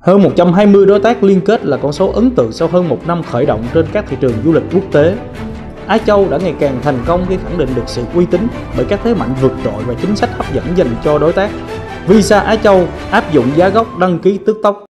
Hơn 120 đối tác liên kết là con số ấn tượng sau hơn 1 năm khởi động trên các thị trường du lịch quốc tế. Á Châu đã ngày càng thành công khi khẳng định được sự uy tín bởi các thế mạnh vượt trội và chính sách hấp dẫn dành cho đối tác. Visa Á Châu áp dụng giá gốc đăng ký tức tốc.